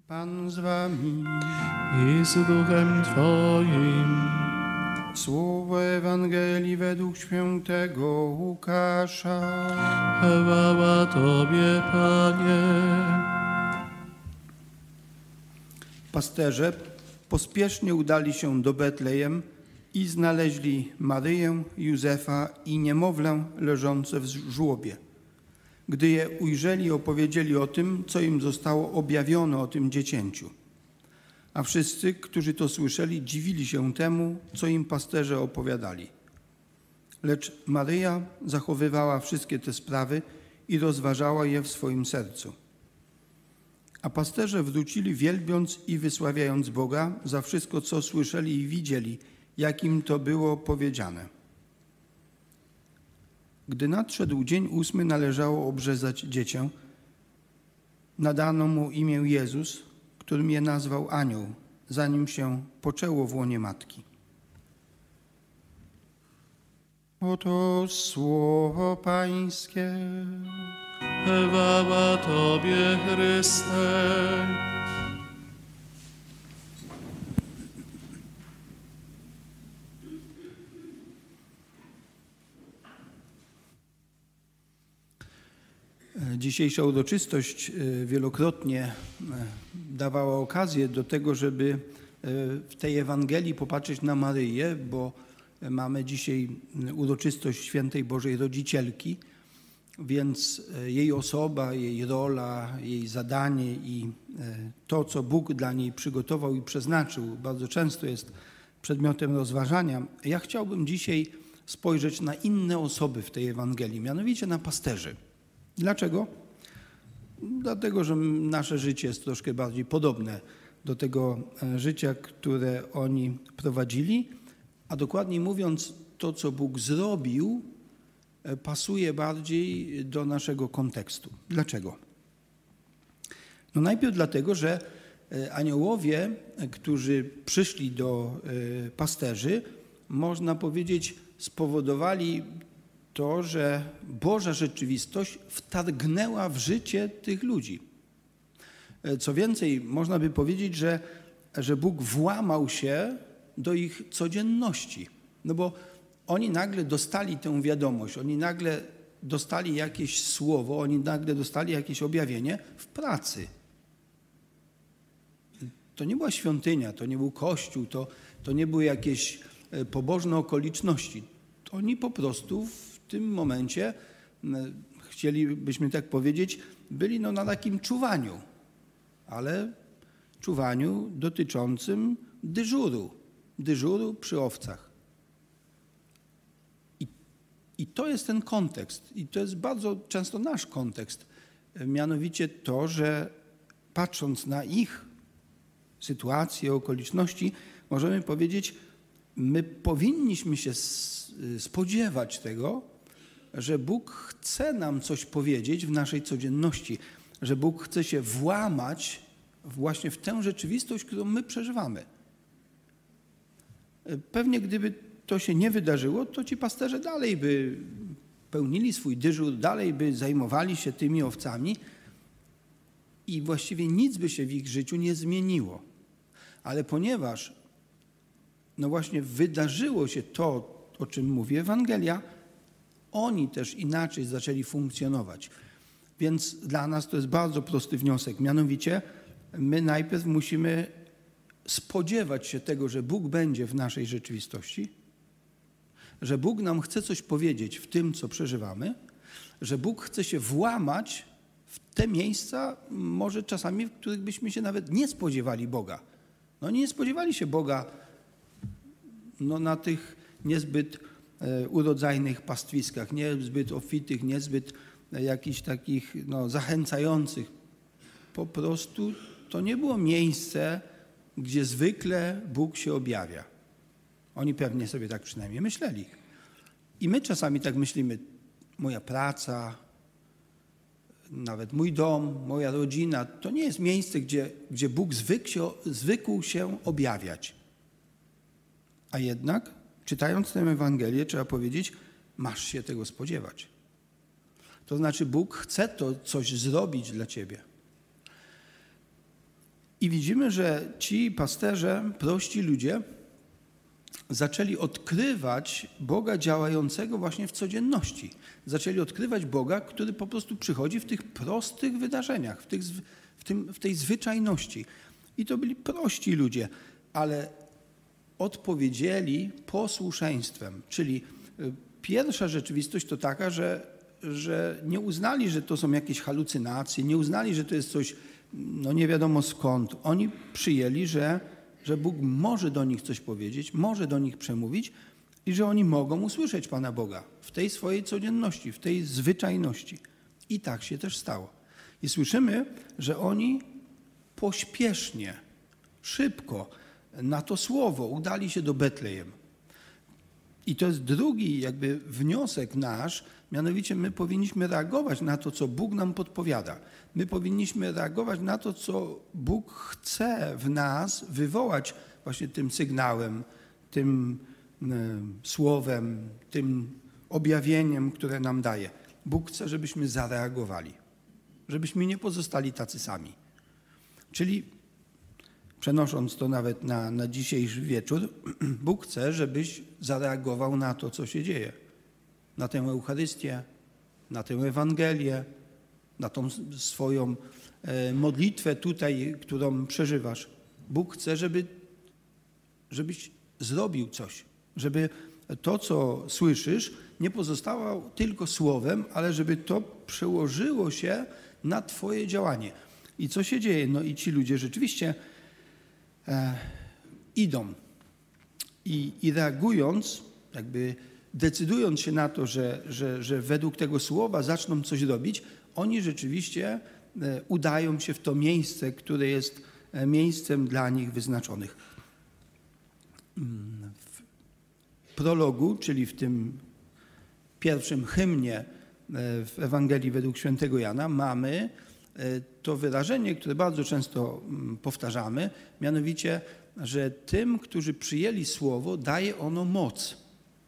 Pan z wami. I z duchem Twoim. Słowo Ewangelii według świętego Łukasza. Chwała Tobie, Panie. Pasterze pospiesznie udali się do Betlejem i znaleźli Maryję, Józefa i niemowlę leżące w żłobie. Gdy je ujrzeli, opowiedzieli o tym, co im zostało objawione o tym dziecięciu. A wszyscy, którzy to słyszeli, dziwili się temu, co im pasterze opowiadali. Lecz Maryja zachowywała wszystkie te sprawy i rozważała je w swoim sercu. A pasterze wrócili, wielbiąc i wysławiając Boga za wszystko, co słyszeli i widzieli, jak im to było powiedziane. Gdy nadszedł dzień 8, należało obrzezać dziecię. Nadano mu imię Jezus, którym je nazwał anioł, zanim się poczęło w łonie matki. Oto słowo Pańskie. Chwała Tobie, Chryste. Dzisiejsza uroczystość wielokrotnie dawała okazję do tego, żeby w tej Ewangelii popatrzeć na Maryję, bo mamy dzisiaj uroczystość Świętej Bożej Rodzicielki, więc jej osoba, jej rola, jej zadanie i to, co Bóg dla niej przygotował i przeznaczył, bardzo często jest przedmiotem rozważania. Ja chciałbym dzisiaj spojrzeć na inne osoby w tej Ewangelii, mianowicie na pasterzy. Dlaczego? Dlatego, że nasze życie jest troszkę bardziej podobne do tego życia, które oni prowadzili, a dokładniej mówiąc, to, co Bóg zrobił, pasuje bardziej do naszego kontekstu. Dlaczego? No najpierw dlatego, że aniołowie, którzy przyszli do pasterzy, można powiedzieć, spowodowali to, że Boża rzeczywistość wtargnęła w życie tych ludzi. Co więcej, można by powiedzieć, że Bóg włamał się do ich codzienności. No bo oni nagle dostali tę wiadomość, oni nagle dostali jakieś słowo, oni nagle dostali jakieś objawienie w pracy. To nie była świątynia, to nie był kościół, to nie były jakieś pobożne okoliczności. Oni po prostu w tym momencie, chcielibyśmy tak powiedzieć, byli na takim czuwaniu, ale czuwaniu dotyczącym dyżuru przy owcach. I to jest ten kontekst i to jest bardzo często nasz kontekst, mianowicie to, że patrząc na ich sytuacje, okoliczności, możemy powiedzieć, my powinniśmy się spodziewać tego, że Bóg chce nam coś powiedzieć w naszej codzienności, że Bóg chce się włamać właśnie w tę rzeczywistość, którą my przeżywamy. Pewnie gdyby to się nie wydarzyło, to ci pasterze dalej by pełnili swój dyżur, dalej by zajmowali się tymi owcami i właściwie nic by się w ich życiu nie zmieniło. Ale ponieważ no właśnie wydarzyło się to, o czym mówi Ewangelia, oni też inaczej zaczęli funkcjonować. Więc dla nas to jest bardzo prosty wniosek. Mianowicie my najpierw musimy spodziewać się tego, że Bóg będzie w naszej rzeczywistości, że Bóg nam chce coś powiedzieć w tym, co przeżywamy, że Bóg chce się włamać w te miejsca, może czasami, w których byśmy się nawet nie spodziewali Boga. No nie spodziewali się Boga na tych niezbyt urodzajnych pastwiskach, niezbyt obfitych, niezbyt jakichś takich zachęcających. Po prostu to nie było miejsce, gdzie zwykle Bóg się objawia. Oni pewnie sobie tak przynajmniej myśleli. I my czasami tak myślimy, moja praca, nawet mój dom, moja rodzina, to nie jest miejsce, gdzie Bóg zwykł się objawiać. A jednak, czytając tę Ewangelię, trzeba powiedzieć, masz się tego spodziewać. To znaczy, Bóg chce to coś zrobić dla ciebie. I widzimy, że ci pasterze, prości ludzie, zaczęli odkrywać Boga działającego właśnie w codzienności. Zaczęli odkrywać Boga, który po prostu przychodzi w tych prostych wydarzeniach, w tej zwyczajności. I to byli prości ludzie, ale odpowiedzieli posłuszeństwem. Czyli pierwsza rzeczywistość to taka, że nie uznali, że to są jakieś halucynacje, nie uznali, że to jest coś nie wiadomo skąd. Oni przyjęli, że Bóg może do nich coś powiedzieć, może do nich przemówić i że oni mogą usłyszeć Pana Boga w tej swojej codzienności, w tej zwyczajności. I tak się też stało. I słyszymy, że oni pośpiesznie, szybko na to słowo udali się do Betlejem. I to jest drugi jakby wniosek nasz, mianowicie my powinniśmy reagować na to, co Bóg nam podpowiada. My powinniśmy reagować na to, co Bóg chce w nas wywołać właśnie tym sygnałem, tym słowem, tym objawieniem, które nam daje. Bóg chce, żebyśmy zareagowali, żebyśmy nie pozostali tacy sami. Czyli przenosząc to nawet na dzisiejszy wieczór, Bóg chce, żebyś zareagował na to, co się dzieje. Na tę Eucharystię, na tę Ewangelię, na tą swoją modlitwę tutaj, którą przeżywasz. Bóg chce, żebyś zrobił coś, żeby to, co słyszysz, nie pozostało tylko słowem, ale żeby to przełożyło się na twoje działanie. I co się dzieje? No i ci ludzie rzeczywiście idą i reagując, jakby decydując się na to, że według tego słowa zaczną coś robić, oni rzeczywiście udają się w to miejsce, które jest miejscem dla nich wyznaczonych. W prologu, czyli w tym pierwszym hymnie w Ewangelii według świętego Jana mamy to wyrażenie, które bardzo często powtarzamy, mianowicie, że tym, którzy przyjęli słowo, daje ono moc.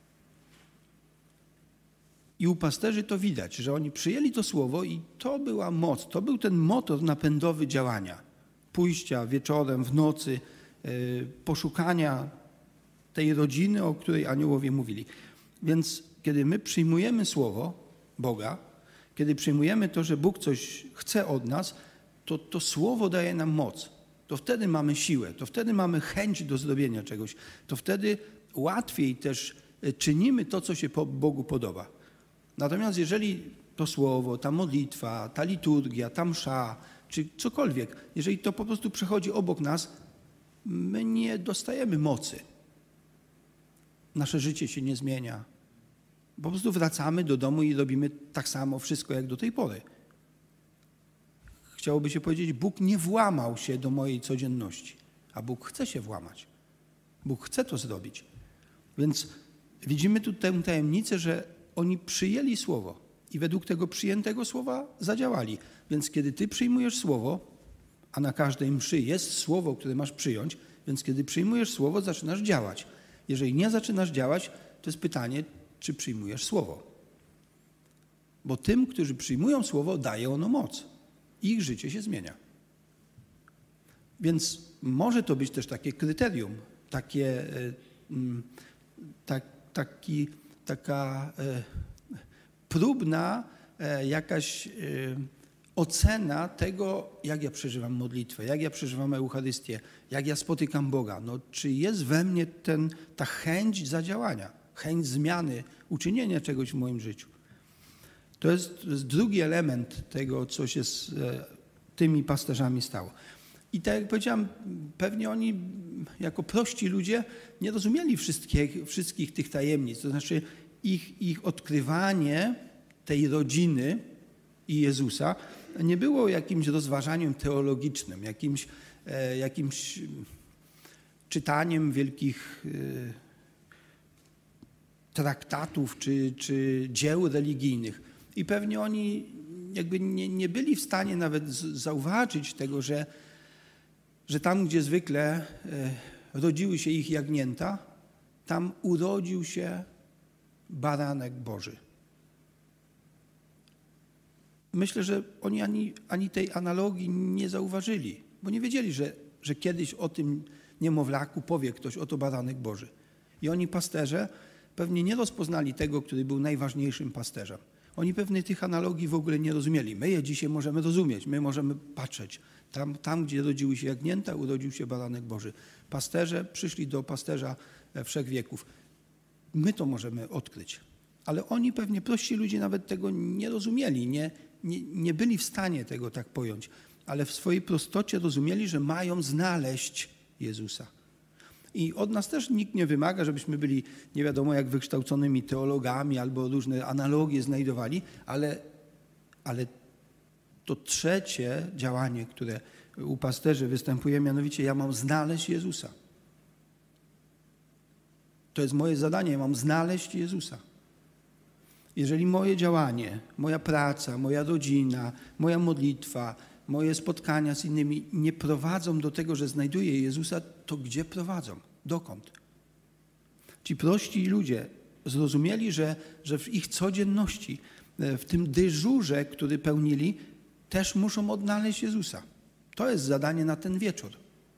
I u pasterzy to widać, że oni przyjęli to słowo i to była moc, to był ten motor napędowy działania. Pójścia wieczorem, w nocy, poszukania tej rodziny, o której aniołowie mówili. Więc kiedy my przyjmujemy słowo Boga, kiedy przyjmujemy to, że Bóg coś chce od nas, to słowo daje nam moc. To wtedy mamy siłę, to wtedy mamy chęć do zrobienia czegoś. To wtedy łatwiej też czynimy to, co się Bogu podoba. Natomiast jeżeli to słowo, ta modlitwa, ta liturgia, ta msza, czy cokolwiek, jeżeli to po prostu przechodzi obok nas, my nie dostajemy mocy. Nasze życie się nie zmienia. Po prostu wracamy do domu i robimy tak samo wszystko jak do tej pory. Chciałoby się powiedzieć, Bóg nie włamał się do mojej codzienności, a Bóg chce się włamać. Bóg chce to zrobić. Więc widzimy tu tę tajemnicę, że oni przyjęli słowo i według tego przyjętego słowa zadziałali. Więc kiedy ty przyjmujesz słowo, a na każdej mszy jest słowo, które masz przyjąć, więc kiedy przyjmujesz słowo, zaczynasz działać. Jeżeli nie zaczynasz działać, to jest pytanie, czy przyjmujesz słowo. Bo tym, którzy przyjmują słowo, daje ono moc. Ich życie się zmienia. Więc może to być też takie kryterium, taka próbna jakaś ocena tego, jak ja przeżywam modlitwę, jak ja przeżywam Eucharystię, jak ja spotykam Boga. No, czy jest we mnie ta chęć zadziałania, chęć zmiany, uczynienia czegoś w moim życiu. To jest drugi element tego, co się z tymi pasterzami stało. I tak jak powiedziałem, pewnie oni jako prości ludzie nie rozumieli wszystkich tych tajemnic. To znaczy ich odkrywanie tej rodziny i Jezusa nie było jakimś rozważaniem teologicznym, jakimś czytaniem wielkich traktatów czy dzieł religijnych. I pewnie oni jakby nie byli w stanie nawet zauważyć tego, że tam, gdzie zwykle rodziły się ich jagnięta, tam urodził się baranek Boży. Myślę, że oni ani tej analogii nie zauważyli, bo nie wiedzieli, że że kiedyś o tym niemowlaku powie ktoś, oto baranek Boży. I oni, pasterze, pewnie nie rozpoznali tego, który był najważniejszym pasterzem. Oni pewnie tych analogii w ogóle nie rozumieli. My je dzisiaj możemy rozumieć, my możemy patrzeć. Tam, gdzie rodziły się jagnięta, urodził się baranek Boży. Pasterze przyszli do pasterza wszechwieków. My to możemy odkryć. Ale oni pewnie, prości ludzie, nawet tego nie rozumieli, nie byli w stanie tego tak pojąć. Ale w swojej prostocie rozumieli, że mają znaleźć Jezusa. I od nas też nikt nie wymaga, żebyśmy byli nie wiadomo jak wykształconymi teologami albo różne analogie znajdowali, ale to trzecie działanie, które u pasterzy występuje, mianowicie ja mam znaleźć Jezusa. To jest moje zadanie, ja mam znaleźć Jezusa. Jeżeli moje działanie, moja praca, moja rodzina, moja modlitwa, moje spotkania z innymi nie prowadzą do tego, że znajduję Jezusa, to gdzie prowadzą? Dokąd? Ci prości ludzie zrozumieli, że w ich codzienności, w tym dyżurze, który pełnili, też muszą odnaleźć Jezusa. To jest zadanie na ten wieczór.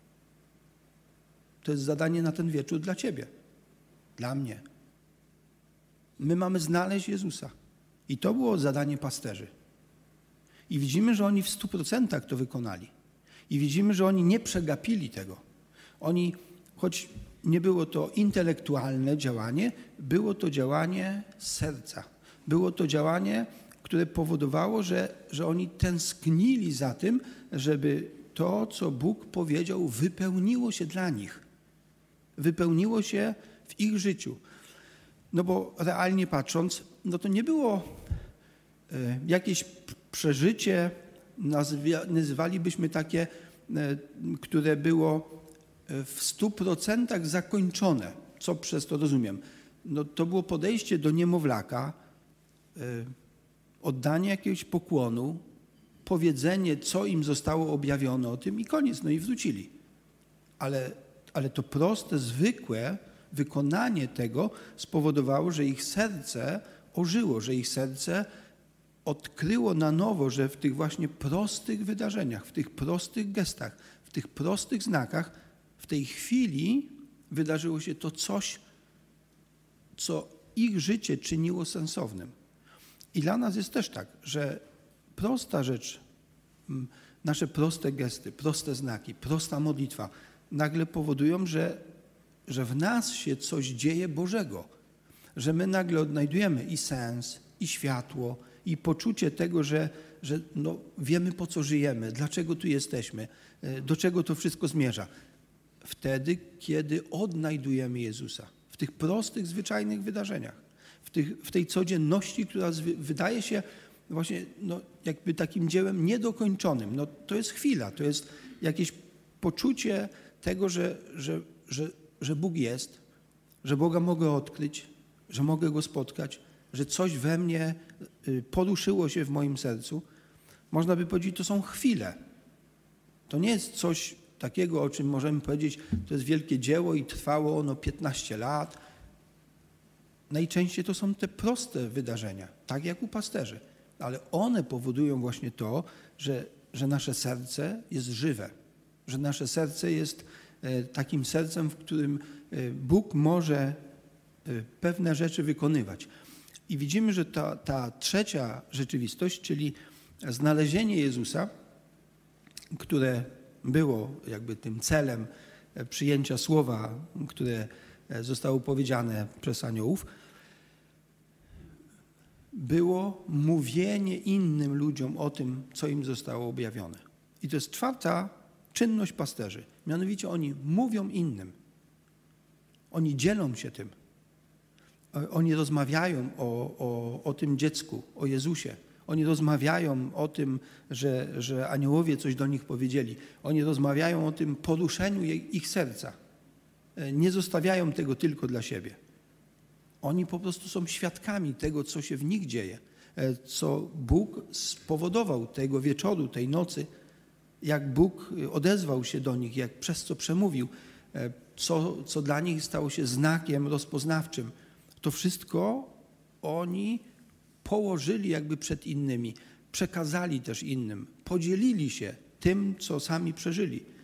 To jest zadanie na ten wieczór dla ciebie, dla mnie. My mamy znaleźć Jezusa. I to było zadanie pasterzy. I widzimy, że oni w 100% to wykonali. I widzimy, że oni nie przegapili tego. Oni, choć nie było to intelektualne działanie, było to działanie serca. Było to działanie, które powodowało, że oni tęsknili za tym, żeby to, co Bóg powiedział, wypełniło się dla nich. Wypełniło się w ich życiu. No bo realnie patrząc, no to nie było jakieś przeżycie, nazywalibyśmy takie, które było w 100% zakończone. Co przez to rozumiem? No to było podejście do niemowlaka, oddanie jakiegoś pokłonu, powiedzenie, co im zostało objawione o tym i koniec, no i wrócili. Ale to proste, zwykłe wykonanie tego spowodowało, że ich serce ożyło, że ich serce odkryło na nowo, że w tych właśnie prostych wydarzeniach, w tych prostych gestach, w tych prostych znakach, w tej chwili wydarzyło się to coś, co ich życie czyniło sensownym. I dla nas jest też tak, że prosta rzecz, nasze proste gesty, proste znaki, prosta modlitwa nagle powodują, że w nas się coś dzieje Bożego, że my nagle odnajdujemy i sens, i światło, i poczucie tego, że no, wiemy, po co żyjemy, dlaczego tu jesteśmy, do czego to wszystko zmierza. Wtedy, kiedy odnajdujemy Jezusa, w tych prostych, zwyczajnych wydarzeniach, w tej codzienności, która wydaje się właśnie no, jakby takim dziełem niedokończonym. No, to jest chwila, to jest jakieś poczucie tego, że Bóg jest, że Boga mogę odkryć, że mogę Go spotkać, że coś we mnie poruszyło się w moim sercu. Można by powiedzieć, to są chwile. To nie jest coś takiego, o czym możemy powiedzieć, to jest wielkie dzieło i trwało ono 15 lat. Najczęściej to są te proste wydarzenia, tak jak u pasterzy, ale one powodują właśnie to, że nasze serce jest żywe, że nasze serce jest takim sercem, w którym Bóg może pewne rzeczy wykonywać. I widzimy, że ta trzecia rzeczywistość, czyli znalezienie Jezusa, które było jakby tym celem przyjęcia słowa, które zostało powiedziane przez aniołów, było mówienie innym ludziom o tym, co im zostało objawione. I to jest czwarta czynność pasterzy. Mianowicie oni mówią innym. Oni dzielą się tym. Oni rozmawiają o tym dziecku, o Jezusie. Oni rozmawiają o tym, że aniołowie coś do nich powiedzieli. Oni rozmawiają o tym poruszeniu ich serca. Nie zostawiają tego tylko dla siebie. Oni po prostu są świadkami tego, co się w nich dzieje, co Bóg spowodował tego wieczoru, tej nocy, jak Bóg odezwał się do nich, jak przez co przemówił, co dla nich stało się znakiem rozpoznawczym. To wszystko oni położyli jakby przed innymi, przekazali też innym, podzielili się tym, co sami przeżyli.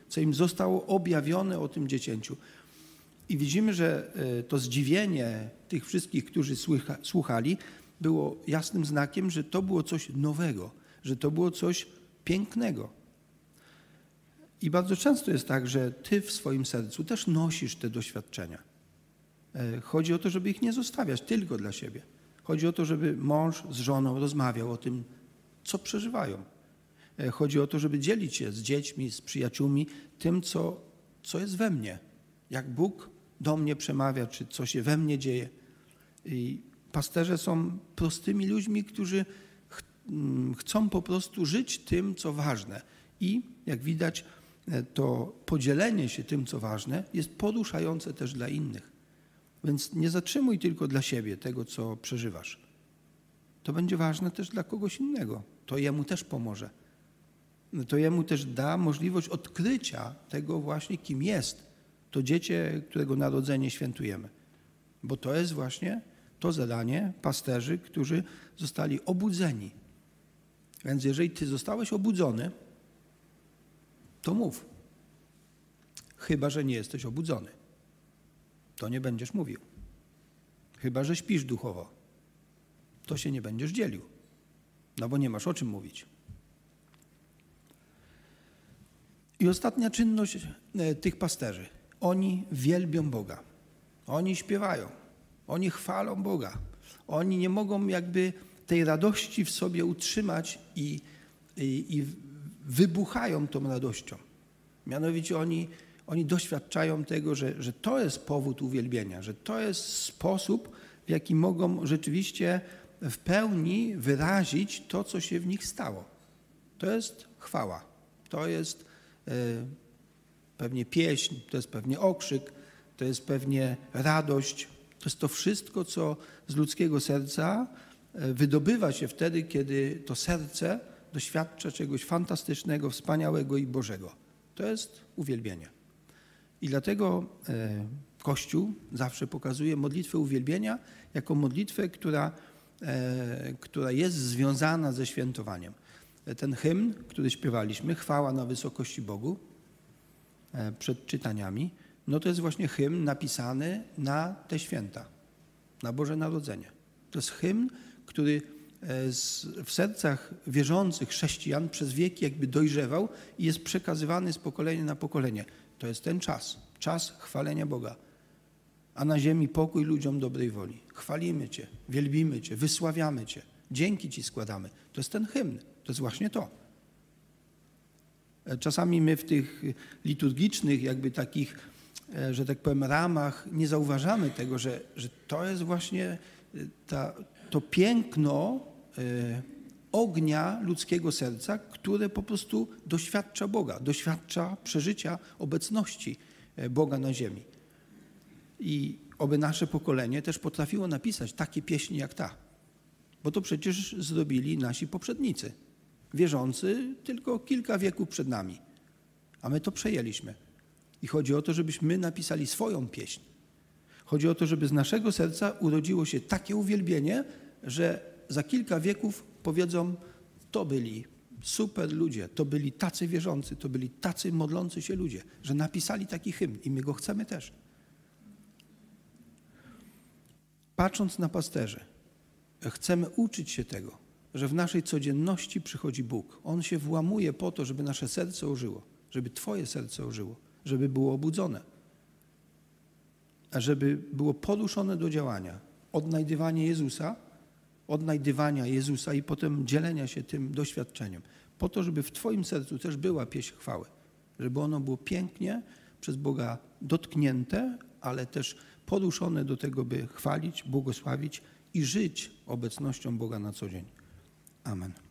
co im zostało objawione o tym dziecięciu. I widzimy, że to zdziwienie tych wszystkich, którzy słuchali, było jasnym znakiem, że to było coś nowego, że to było coś pięknego. I bardzo często jest tak, że ty w swoim sercu też nosisz te doświadczenia. Chodzi o to, żeby ich nie zostawiać tylko dla siebie. Chodzi o to, żeby mąż z żoną rozmawiał o tym, co przeżywają. Chodzi o to, żeby dzielić się z dziećmi, z przyjaciółmi tym, co jest we mnie. Jak Bóg do mnie przemawia, czy co się we mnie dzieje. I pasterze są prostymi ludźmi, którzy chcą po prostu żyć tym, co ważne. I jak widać, to podzielenie się tym, co ważne, jest poruszające też dla innych. Więc nie zatrzymuj tylko dla siebie tego, co przeżywasz. To będzie ważne też dla kogoś innego. To jemu też pomoże. To jemu też da możliwość odkrycia tego właśnie, kim jest to dziecię, którego narodzenie świętujemy. Bo to jest właśnie to zadanie pasterzy, którzy zostali obudzeni. Więc jeżeli ty zostałeś obudzony, to mów. Chyba że nie jesteś obudzony. To nie będziesz mówił. Chyba że śpisz duchowo. To się nie będziesz dzielił. No bo nie masz o czym mówić. I ostatnia czynność tych pasterzy. Oni wielbią Boga. Oni śpiewają. Oni chwalą Boga. Oni nie mogą jakby tej radości w sobie utrzymać i wybuchają tą radością. Mianowicie oni doświadczają tego, że to jest powód uwielbienia, że to jest sposób, w jaki mogą rzeczywiście w pełni wyrazić to, co się w nich stało. To jest chwała. To jest pewnie pieśń, to jest pewnie okrzyk, to jest pewnie radość. To jest to wszystko, co z ludzkiego serca wydobywa się wtedy, kiedy to serce doświadcza czegoś fantastycznego, wspaniałego i Bożego. To jest uwielbienie. I dlatego Kościół zawsze pokazuje modlitwę uwielbienia jako modlitwę, która jest związana ze świętowaniem. Ten hymn, który śpiewaliśmy, Chwała na wysokości Bogu, przed czytaniami, no to jest właśnie hymn napisany na te święta, na Boże Narodzenie. To jest hymn, który w sercach wierzących chrześcijan przez wieki jakby dojrzewał i jest przekazywany z pokolenia na pokolenie. To jest ten czas chwalenia Boga. A na ziemi pokój ludziom dobrej woli. Chwalimy Cię, wielbimy Cię, wysławiamy Cię, dzięki Ci składamy. To jest ten hymn, to jest właśnie to. Czasami my w tych liturgicznych jakby takich, że tak powiem, ramach nie zauważamy tego, że to jest właśnie to piękno ognia ludzkiego serca, które po prostu doświadcza Boga, doświadcza przeżycia obecności Boga na ziemi. I oby nasze pokolenie też potrafiło napisać takie pieśni jak ta, bo to przecież zrobili nasi poprzednicy, wierzący tylko kilka wieków przed nami, a my to przejęliśmy. I chodzi o to, żebyśmy napisali swoją pieśń. Chodzi o to, żeby z naszego serca urodziło się takie uwielbienie, że za kilka wieków powiedzą, to byli super ludzie, to byli tacy wierzący, to byli tacy modlący się ludzie, że napisali taki hymn i my go chcemy też. Patrząc na pasterzy, chcemy uczyć się tego, że w naszej codzienności przychodzi Bóg. On się włamuje po to, żeby nasze serce ożyło, żeby Twoje serce ożyło, żeby było obudzone, a żeby było poruszone do działania. Odnajdywania Jezusa i potem dzielenia się tym doświadczeniem. Po to, żeby w Twoim sercu też była pieśń chwały. Żeby ono było pięknie przez Boga dotknięte, ale też poruszone do tego, by chwalić, błogosławić i żyć obecnością Boga na co dzień. Amen.